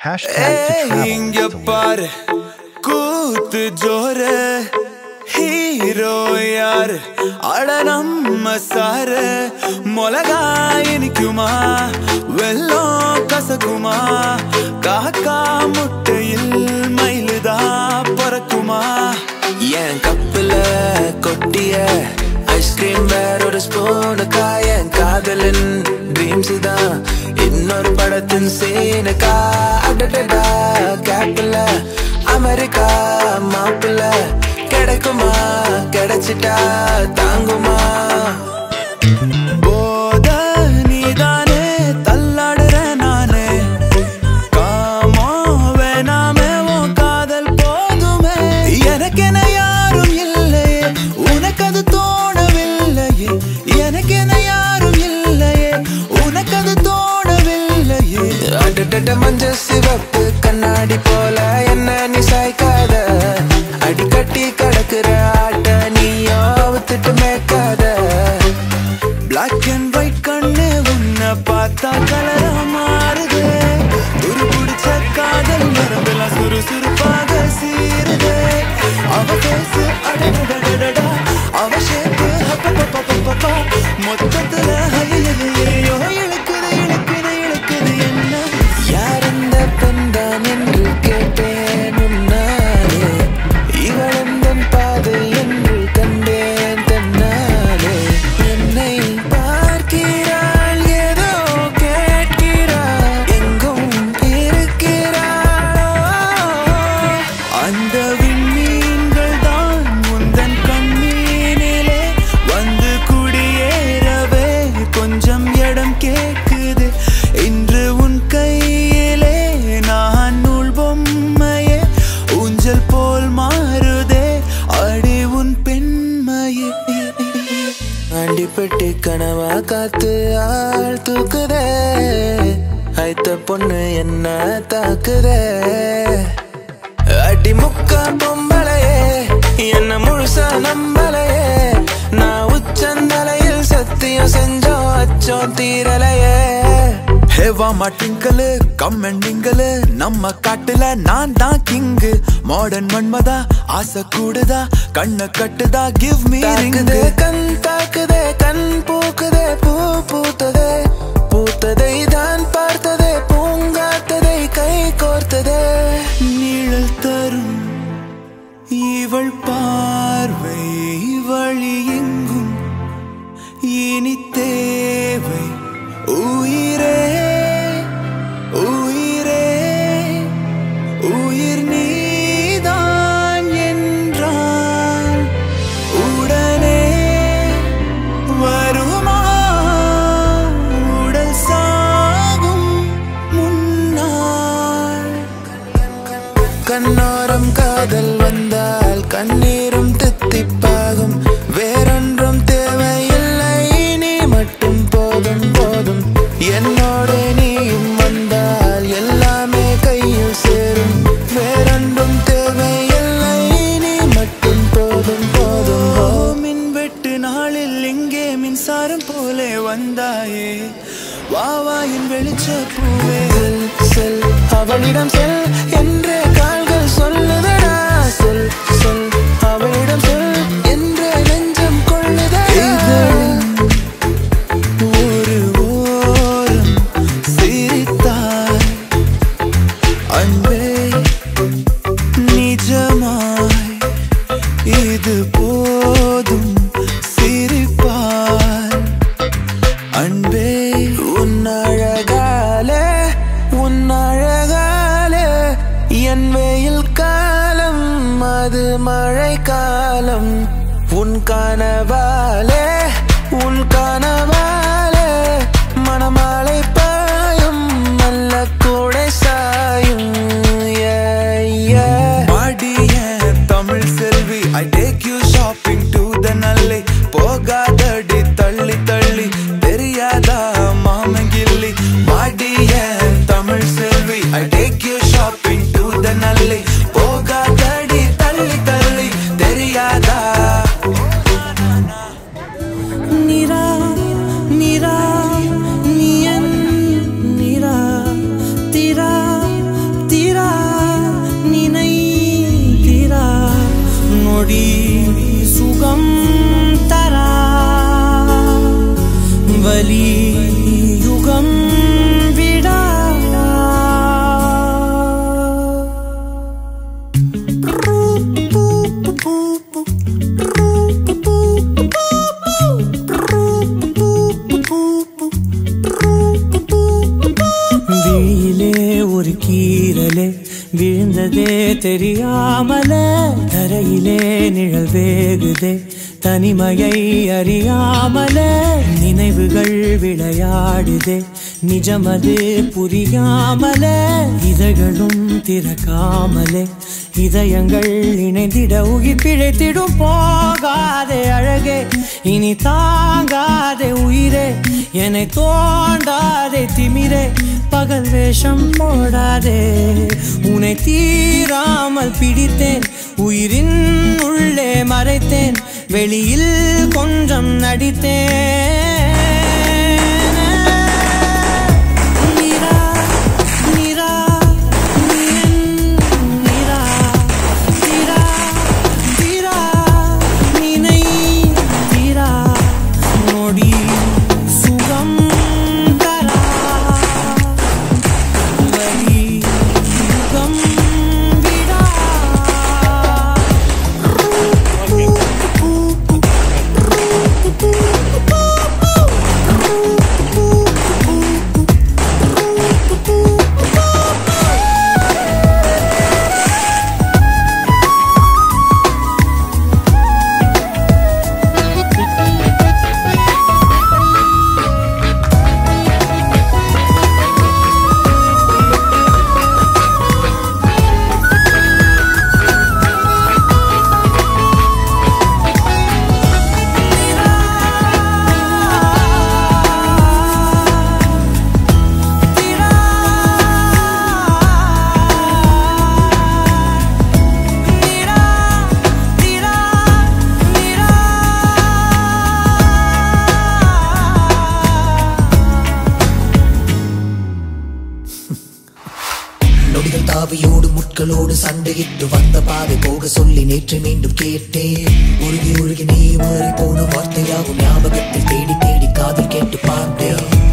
Hashtag to travel. கூத்து ஜோரு hero யார் அட நம்ம சாரு மொளகா இனிக்குமா வெல்லம் கசக்குமா காக்கா முட்டையில் மயிலுதா பறக்குமா என் கப்புல கொட்டிய ஐஸ்கிரீம் வேற ஒரு ஸ்பூனுக்கா என் காதலின் ட்ரீம்ஸ் தான் இன்னொரு படத்தின் சீனுக்கா அடடடா கேப்பில் அமெரிக்கா மாப்பிள்ள கிடைக்குமா கிடைச்சிட்டா தாங்குமா போத நீதானே தள்ளாடுற நானே காமோ வேணாமே உன் காதல் போதுமே எனக்கென யாரும் இல்லையே உனக்கு அது தோணவில்லையே எனக்கென யாரும் இல்லையே உனக்கு அது தோணவில்லையே அடடட மஞ்ச சிவப்பு கண்ணாடி போல என்ன நீ சாய்க்காத அடிக்கட்டி கடக்குற ஆட்ட நீயோ வித்துட்டு மேய்க்காத பிளாக் அண்ட் ஒயிட் கண்ணு உன்னை பார்த்தா கலரா மாறுது துரு பிடிச்ச காதல் மரபெல்லாம் சுறுசுறுப்பாக சீருது அவ பேசு அடடடடடா அவ ஷேப்பு அப்பப்பப்பப்பப்பா மொத்தத்துல ஐயோ இழுக்குது இழுக்குது இழுக்குது என்ன யார் அந்த பெண்தான் என்று கேட்டேன் உன்னாலே இவளந்தன் பாதை என்று கண்டேன் தன்னாலே என்னை பார்க்கிறாள் ஏதோ கேட்கிறாள் எங்கும் இருக்கிறாளோ அந்த விண்மீன்கள் தான் முந்தன் கண்ணீனிலே வந்து குடியேறவே கொஞ்சம் இடம் கேக்குது இன்று உன் கையிலே நான் நூல் பொம்மையே ஊஞ்சல் போல் மாறுதே அடி உன் பெண்மையே அண்டிப்பட்டு கனவா காத்து ஆள் தூக்குதே ஐத்த பொண்ணு என்ன தாக்குதே அடி முக்கா பொம்பளையே என்ன முழுசா நம்பலையே நான் உச்சந்தலையில் சத்தியம் செஞ்சோம் அச்சோம் தீரலையே ஹேவா மாட்டிங்கலு கம்மெண்டிங்கலு நம்ம காட்டுல நான் தான் கிங்கு மாடர்ன் மன்மதா ஆசை கூடுதா கண்ண கட்டுதா கிவ் மீ ரிங்கு கண் தாக்குதே கண் பூக்குதே பூ பூத்ததே பூத்ததை தான் பார்த்ததே பூங்காத்ததை கை கோர்த்ததே நீழல் தரும் இவள் பார்வை வழி எங்கும் இனி தேவை உயிரே உயிரே உயிர் நீதான் என்றால் உடனே வருமா உடல் சாகும் முன்னால் கண்ணோரம் காதல் வந்தால் கண்ணீரும் தித்திப்பாகும் வேறொன்றும் தேவையில்லை நீ மட்டும் போதும் போதும் என்னோடு நீயும் வந்தால் எல்லாமே கையில் சேரும் வேறொன்றும் தேவையில்லை நீ மட்டும் போதும் போதும் மின்வெட்டு நாளில் இங்கே மின்சாரம் போலே வந்தாயே வாவாயின் வெளிச்ச பூவே செல் அவளிடம் செல் என்றே கால்கள் சொல்லுதடா சொல் சொல் அவளிடம் சொல் என்றே நெஞ்சம் கொள்ளுதடா ஒரு ஓரம் சிரித்தாய் அன்பே நிஜமாய் இது போதும் சிரிப்பாய் அன்பே உன்னழகாலே என் வெயில் காலம் அது மழை காலம் உன் கனவாலே மணமாலை பாயும் நல்ல கூடை சாயும் பாடிய தமிழ் செல்வி I take you shopping to the நல்லை போகாதடி தள்ளி தள்ளி தெரியாதா மாமங்கில்லி பாடிய தமிழ் செல்வி I take you shopping to the நல்லை போகாதடி தள்ளி தள்ளி தெரியாதா நிரா நொடி சுகம் தரா வலி யுகம் விடா விழியிலே ஒரு கீரலே விழுந்ததே தெரியாமலே தரையிலே நிழல் வேகுதே தனிமையை அறியாமலே நினைவுகள் விளையாடுதே நிஜமது புரியாமலே இதழ்களும் திறக்காமலே இதயங்கள் இணைந்திட உயிர் பிழைத்திடும் போகாதே அழகே இனி தாங்காதே உயிரே என்னை தோண்டாதே திமிரே பகல் வேஷம் போடாதே உன்னை தீராமல் பிடித்தேன் உயிரின் உள்ளே மறைத்தேன் வெளியில் கொஞ்சம் நடித்தேன் நொடிகள் தாவியோடு முட்களோடு சண்டையிட்டு வந்த பாதை போக சொல்லி நேற்று மீண்டும் கேட்டேன் உருகி உருகி நீ மாறி போன வார்த்தையாகும் ஞாபகத்தில் தேடி தேடி காதல் கேட்டு பார்த்தேன்